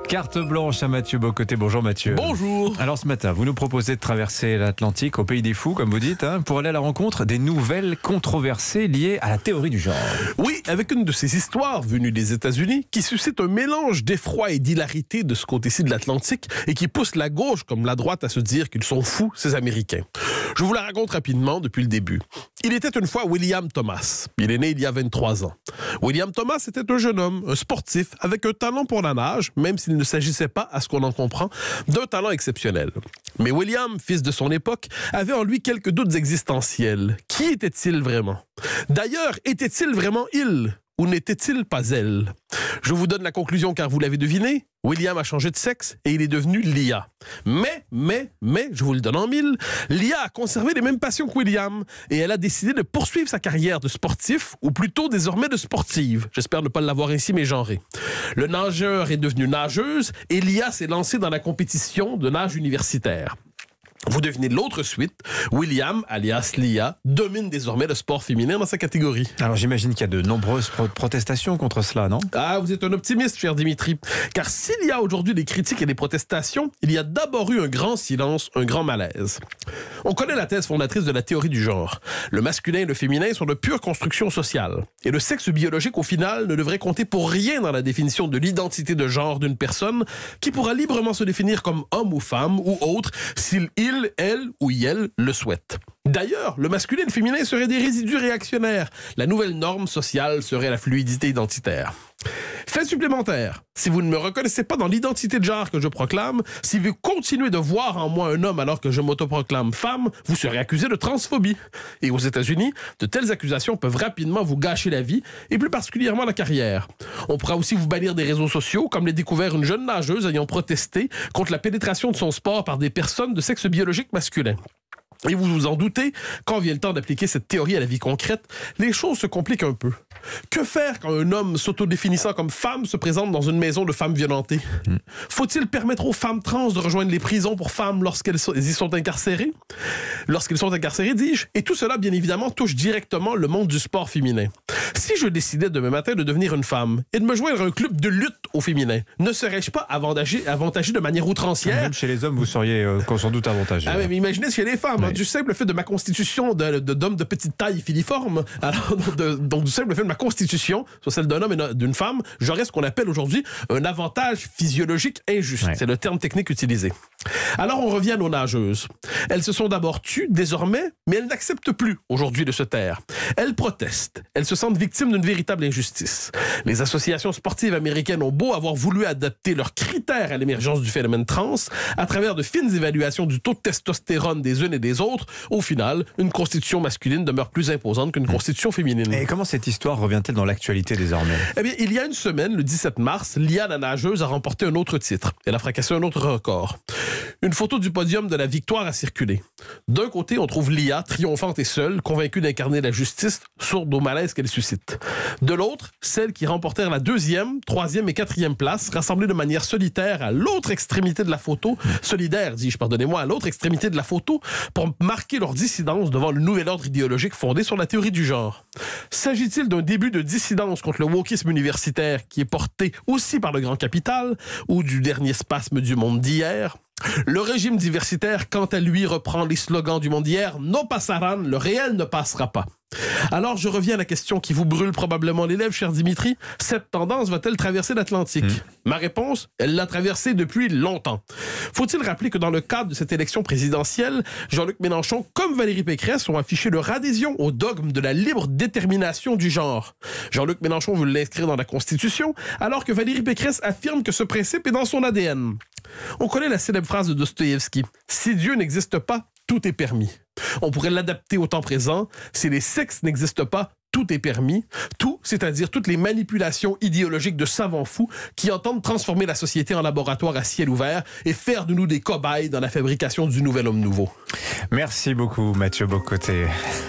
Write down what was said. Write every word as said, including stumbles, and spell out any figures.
Carte blanche à Mathieu Bocoté. Bonjour Mathieu. Bonjour. Alors ce matin, vous nous proposez de traverser l'Atlantique au pays des fous, comme vous dites, hein, pour aller à la rencontre des nouvelles controversées liées à la théorie du genre. Oui, avec une de ces histoires venues des États-Unis qui suscite un mélange d'effroi et d'hilarité de ce côté-ci de l'Atlantique et qui pousse la gauche comme la droite à se dire qu'ils sont fous, ces Américains. Je vous la raconte rapidement depuis le début. Il était une fois William Thomas. Il est né il y a vingt-trois ans. William Thomas était un jeune homme, un sportif, avec un talent pour la nage, même s'il ne s'agissait pas, à ce qu'on en comprend, d'un talent exceptionnel. Mais William, fils de son époque, avait en lui quelques doutes existentiels. Qui était-il vraiment? D'ailleurs, était-il vraiment il? Ou n'était-il pas elle? Je vous donne la conclusion car vous l'avez deviné, William a changé de sexe et il est devenu Lia. Mais, mais, mais, je vous le donne en mille, Lia a conservé les mêmes passions que William et elle a décidé de poursuivre sa carrière de sportif, ou plutôt désormais de sportive. J'espère ne pas l'avoir ainsi mégenré. Le nageur est devenu nageuse et Lia s'est lancée dans la compétition de nage universitaire. Vous devinez l'autre suite, William, alias Lia, domine désormais le sport féminin dans sa catégorie. Alors j'imagine qu'il y a de nombreuses pro- protestations contre cela, non? Ah, vous êtes un optimiste, cher Dimitri. Car s'il y a aujourd'hui des critiques et des protestations, il y a d'abord eu un grand silence, un grand malaise. On connaît la thèse fondatrice de la théorie du genre. Le masculin et le féminin sont de pure construction sociale. Et le sexe biologique, au final, ne devrait compter pour rien dans la définition de l'identité de genre d'une personne qui pourra librement se définir comme homme ou femme ou autre s'il, il, elle ou elle le souhaite. D'ailleurs, le masculin et le féminin seraient des résidus réactionnaires. La nouvelle norme sociale serait la fluidité identitaire. Fait supplémentaire, si vous ne me reconnaissez pas dans l'identité de genre que je proclame, si vous continuez de voir en moi un homme alors que je m'autoproclame femme, vous serez accusé de transphobie. Et aux États-Unis, de telles accusations peuvent rapidement vous gâcher la vie, et plus particulièrement la carrière. On pourra aussi vous bannir des réseaux sociaux, comme l'a découvert une jeune nageuse ayant protesté contre la pénétration de son sport par des personnes de sexe biologique masculin. Et vous vous en doutez, quand vient le temps d'appliquer cette théorie à la vie concrète, les choses se compliquent un peu. Que faire quand un homme s'autodéfinissant comme femme se présente dans une maison de femmes violentées? Mm. Faut-il permettre aux femmes trans de rejoindre les prisons pour femmes lorsqu'elles y sont incarcérées? Lorsqu'elles sont incarcérées, dis-je. Et tout cela, bien évidemment, touche directement le monde du sport féminin. Si je décidais demain matin de devenir une femme et de me joindre à un club de lutte au féminin, ne serais-je pas avantagé, avantagé de manière outrancière? Même chez les hommes, vous seriez euh, sans doute avantagé. Ah, mais imaginez chez les femmes, oui. hein, du simple fait de ma constitution de, de, d'homme de petite taille filiforme, alors, de, donc du simple fait de ma constitution, soit celle d'un homme et d'une femme, j'aurais ce qu'on appelle aujourd'hui un avantage physiologique injuste. Ouais. C'est le terme technique utilisé. Alors on revient à nos nageuses. Elles se sont d'abord tues désormais, mais elles n'acceptent plus aujourd'hui de se taire. Elles protestent. Elles se sentent victimes d'une véritable injustice. Les associations sportives américaines ont beau avoir voulu adapter leurs critères à l'émergence du phénomène trans, à travers de fines évaluations du taux de testostérone des unes et des autres, au final, une constitution masculine demeure plus imposante qu'une constitution féminine. Et comment cette histoire revient-elle dans l'actualité désormais? Eh bien, il y a une semaine, le dix-sept mars, Lia, la nageuse, a remporté un autre titre. Elle a fracassé un autre record. Une photo du podium de la victoire a circulé. D'un côté, on trouve Lia, triomphante et seule, convaincue d'incarner la justice, sourde au malaise qu'elle suscite. De l'autre, celles qui remportèrent la deuxième, troisième et quatrième place, rassemblées de manière solitaire à l'autre extrémité de la photo, solidaire, dis-je, pardonnez-moi, à l'autre extrémité de la photo, pour marquer leur dissidence devant le nouvel ordre idéologique fondé sur la théorie du genre. S'agit-il d'un début de dissidence contre le wokisme universitaire qui est porté aussi par le grand capital, ou du dernier spasme du monde d'hier? Le régime diversitaire, quant à lui, reprend les slogans du monde d'hier. No pasarán, le réel ne passera pas. Alors, je reviens à la question qui vous brûle probablement les lèvres, cher Dimitri. Cette tendance va-t-elle traverser l'Atlantique? Mmh. Ma réponse, elle l'a traversée depuis longtemps. Faut-il rappeler que dans le cadre de cette élection présidentielle, Jean-Luc Mélenchon, comme Valérie Pécresse, ont affiché leur adhésion au dogme de la libre détermination du genre. Jean-Luc Mélenchon veut l'inscrire dans la Constitution, alors que Valérie Pécresse affirme que ce principe est dans son A D N. On connaît la célèbre phrase de Dostoïevski. Si Dieu n'existe pas, tout est permis. On pourrait l'adapter au temps présent. Si les sexes n'existent pas, tout est permis. Tout, c'est-à-dire toutes les manipulations idéologiques de savants fous qui entendent transformer la société en laboratoire à ciel ouvert et faire de nous des cobayes dans la fabrication du nouvel homme nouveau. Merci beaucoup, Mathieu Bocoté.